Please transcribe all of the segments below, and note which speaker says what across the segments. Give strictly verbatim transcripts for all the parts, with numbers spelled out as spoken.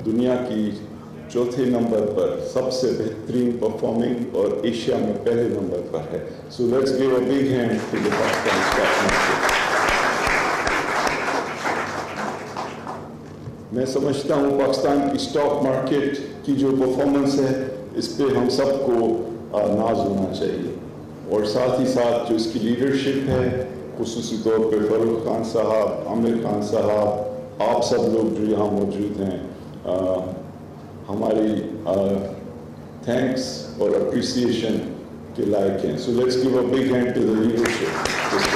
Speaker 1: दुनिया की चौथे नंबर पर सबसे बेहतरीन परफॉर्मिंग और एशिया में पहले नंबर पर है. So let's give a big hand to the Pakistan stock market. मैं समझता हूँ पाकिस्तान की स्टॉक मार्केट की जो परफॉर्मेंस है इस पे हम सबको नाज होना चाहिए, और साथ ही साथ जो इसकी लीडरशिप है, खुसूसी तौर पे फरूख खान साहब, आमिर खान साहब, आप सब लोग जो यहाँ मौजूद हैं, आ, हमारी थैंक्स और अप्रिसिएशन के लायक हैं. So let's give a big hand to the leadership.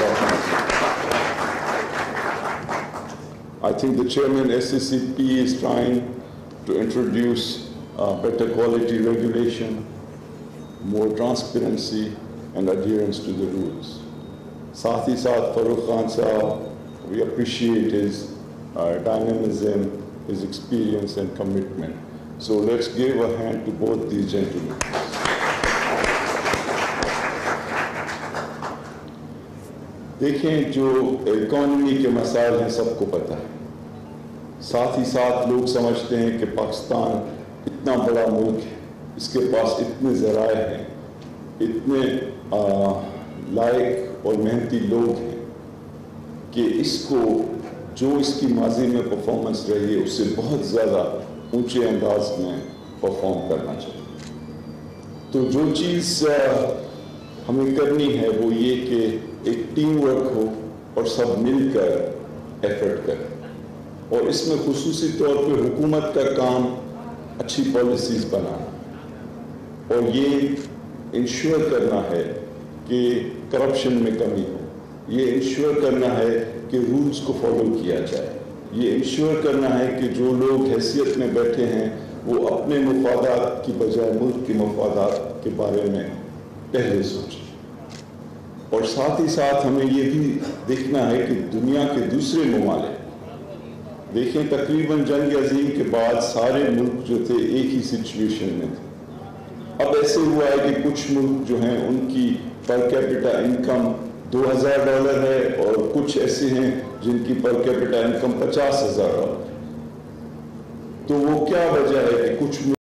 Speaker 1: I think the chairman S C C P is trying to introduce uh, better quality regulation, more transparency and adherence to the rules. Sath hi sath Farooq Khan Sahab, we appreciate his uh, dynamism, his experience and commitment. So let's give a hand to both these gentlemen. देखें, जो economy के मसाइल हैं सबको पता है. साथ ही साथ लोग समझते हैं कि पाकिस्तान इतना बड़ा मुल्क है, इसके पास इतने ज़राए हैं, इतने लायक और मेहनती लोग हैं कि इसको जो इसकी माजी में परफॉर्मेंस रही है उससे बहुत ज़्यादा ऊंचे अंदाज में परफॉर्म करना चाहिए. तो जो चीज़ हमें करनी है वो ये कि एक टीम वर्क हो और सब मिलकर एफर्ट करें, और इसमें खुसूसी तौर पे हुकूमत का काम अच्छी पॉलिसीज़ बनाना और ये इंश्योर करना है कि करप्शन में कमी हो, ये इंश्योर करना है कि रूल्स को फॉलो किया जाए, ये इंश्योर करना है कि जो लोग हैसियत में बैठे हैं वो अपने मफादात की बजाय मुल्क के मफादात के बारे में पहले सोचें. और साथ ही साथ हमें ये भी देखना है कि दुनिया के दूसरे ममालिक, देखें तकरीबन जंग अजीम के बाद सारे मुल्क जो थे एक ही सिचुएशन में थे. अब ऐसे हुआ है कि कुछ मुल्क जो हैं उनकी पर कैपिटा इनकम दो हज़ार डॉलर है और कुछ ऐसे हैं जिनकी पर कैपिटा इनकम पचास हज़ार डॉलर. तो वो क्या वजह है कि कुछ